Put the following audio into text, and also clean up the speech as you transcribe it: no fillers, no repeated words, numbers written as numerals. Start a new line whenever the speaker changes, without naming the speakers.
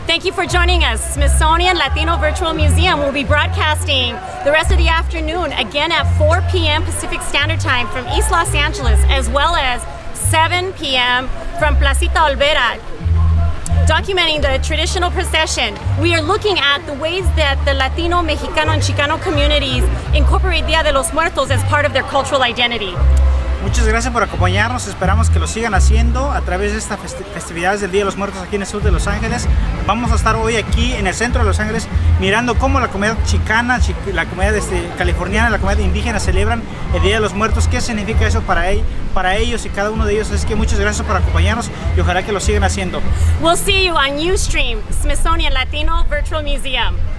Thank you for joining us. Smithsonian Latino Virtual Museum will be broadcasting the rest of the afternoon, again at 4 p.m. Pacific Standard Time from East Los Angeles, as well as 7 p.m. from Placita Olvera, documenting the traditional procession. We are looking at the ways that the Latino, Mexicano, and Chicano communities incorporate Dia de los Muertos as part of their cultural identity.
Muchas gracias por acompañarnos, esperamos que lo sigan haciendo a través de estas festividades del Día de los Muertos aquí en el sur de Los Ángeles. Vamos a estar hoy aquí en el centro de Los Ángeles mirando cómo la comunidad chicana, la comunidad californiana, la comunidad indígena celebran el Día de los Muertos, qué significa eso para ellos y cada uno de ellos. Así que muchas gracias por acompañarnos y ojalá que lo sigan haciendo.
We'll see you on UStream, Smithsonian Latino Virtual Museum.